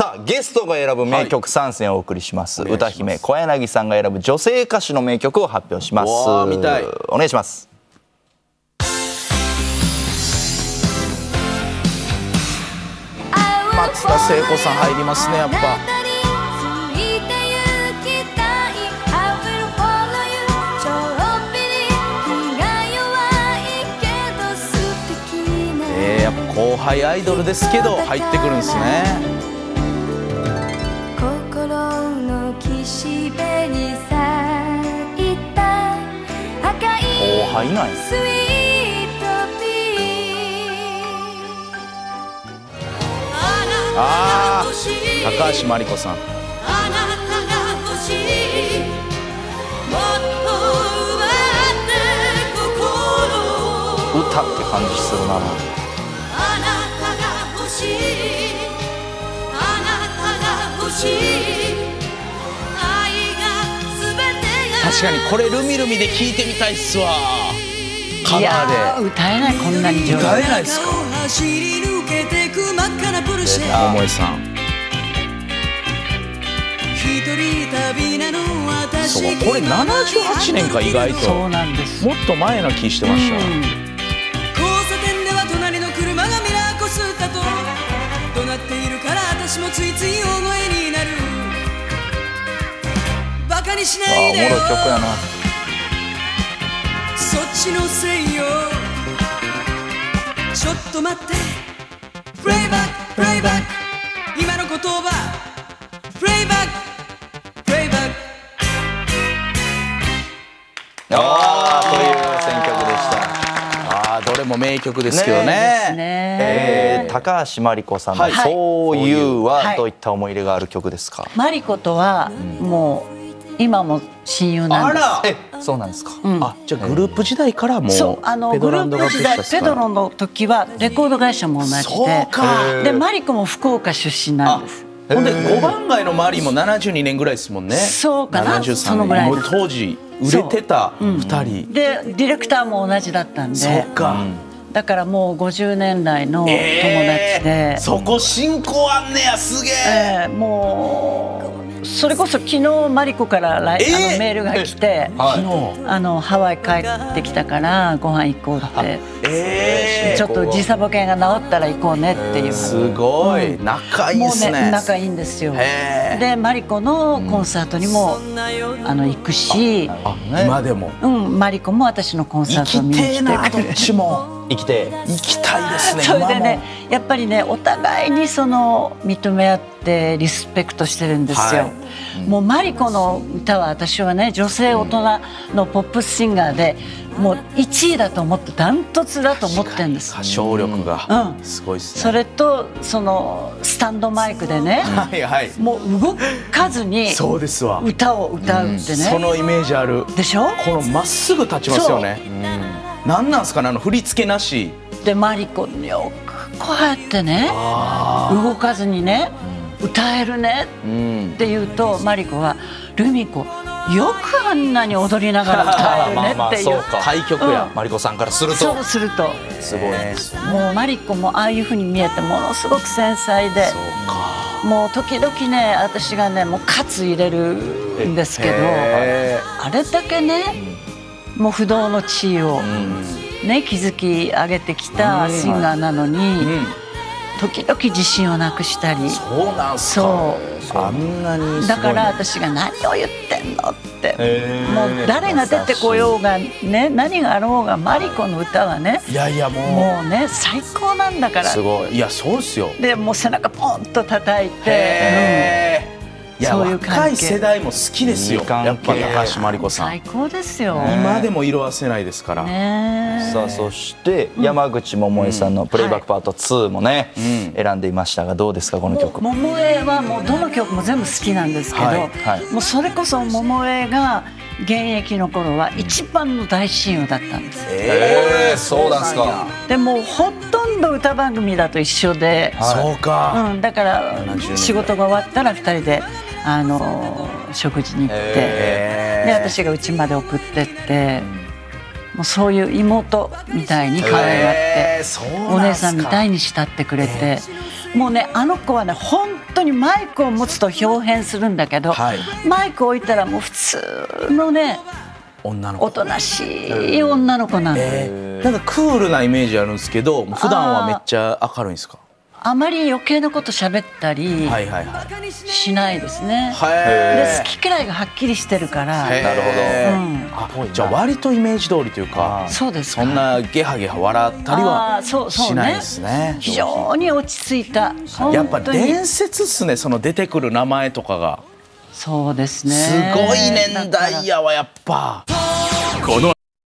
さあゲストが選ぶ名曲3選をお送りします。歌姫小柳さんが選ぶ女性歌手の名曲を発表します。 見たい。 お願いします。 松田聖子さん入りますね、やっぱ。やっぱ後輩アイドルですけど入ってくるんですね。 心の岸辺に咲いた赤い後輩なんや。 スイートピー。 ああ、高橋真理子さん。 歌って感じするな。 確かにこれルミルミで聴いてみたいっすわ。カいやバーで歌えない、こんなに上手。 歌えないっすか。桃江さん。そう、これ78年か。意外とそうなんです。 もっと前な気してました。 交差点では隣の車がミラーこすったと怒鳴っているから私もついつい大声になる。バカにしないでよ、 おもろい曲やな。 そっちのせいよ。ちょっと待って、プレイバックプレイバック、今の言葉プレイバックプレイバック。 ああ、という選曲でした。 ああ、どれも名曲ですけどね。 高橋真理子さんの「そういう」はどういった思い入れがある曲ですか？ マリコとはもう今も親友なんです。 そうなんですか。 あ、じゃあグループ時代からもうそう、 ペグルドランドがープ時代ペドロの時はレコード会社も同じそうで、 か。 でマリコも福岡出身なんです。 ほんで5番街の周りも72年ぐらいですもんね。 そうかな、 73 そのぐらいもう当時売れてた2人でディレクターも同じだったんそうで、 か。 だからもう50年来の友達で、 そこ親交あんねや。すげえ。 もうそれこそ昨日マリコからメールが来て、ハワイ帰ってきたからご飯行こうって、ちょっと時差ボケが治ったら行こうねっていう。 すごい仲いいですね。 もうね、仲いいんですよ。でマリコのコンサートにも行くし、 今でもマリコも私のコンサートを見に来てくれる。 どっちも生きて行きたいですね。 それでね、やっぱりね、お互いにその認め合ってリスペクトしてるんですよ。もうマリコの歌は私はね、女性大人のポップスシンガーでもう1位だと思って、ダントツだと思ってるんです。 歌唱力がすごいですね。 それとそのスタンドマイクでね、もう動かずに歌を歌うってね、 そのイメージあるでしょ。 このまっすぐ立ちますよね。なんなんすかね、振り付けなしでマリコによくこうやってね、動かずにね歌えるねって言うと、マリコは「ルミ子よくあんなに踊りながら歌えるね」っていう対局や。 マリコさんからするとそうするとすごいです。 もうマリコもああいう風に見えてものすごく繊細で、もう時々ね、私がねもうカツ入れるんですけど、あれだけねもう不動の地位をね築き上げてきたシンガーなのに、時々自信をなくしたり。 そうなんすか。あんなにだから私が何を言ってんのって、もう誰が出てこようがね、何があろうがマリコの歌はね、 いやいやもうね最高なんだから。 すごい。いやそうですよ。 でもう背中ポンと叩いて、 いや若い世代も好きですよ。やっぱ高橋真理子さん最高ですよ。 今でも色あせないですから。 さあそして山口百恵さんの「プレイバックパート2」もね選んでいましたが、どうですかこの曲？ 百恵はもうどの曲も全部好きなんですけど、もうそれこそ百恵が現役の頃は一番の大親友だったんです。 そうなんですか。 でもほとんど歌番組だと一緒で、 そうか。 だから仕事が終わったら2人で食事に行って、で私が家まで送ってって、もうそういう妹みたいに可愛がって、お姉さんみたいに慕ってくれて、もうねあの子はね本当にマイクを持つと表変するんだけど、 はいマイク置いたらもう普通のね女の子おとなしい女の子なの、 なんかクールなイメージあるんですけど、普段はめっちゃ明るいんですか？ あまり余計なこと喋ったりはいはいはいしないですね、 へで好き嫌いがはっきりしてるから、 えなるほどあ、じゃあ割とイメージ通りというか、 そうですか。 そんなゲハゲハ笑ったりはそうしないですね。 非常に落ち着いた。 やっぱ本当に伝説っすね、その出てくる名前とかがそうですね。 すごい年代やわやっぱ。 この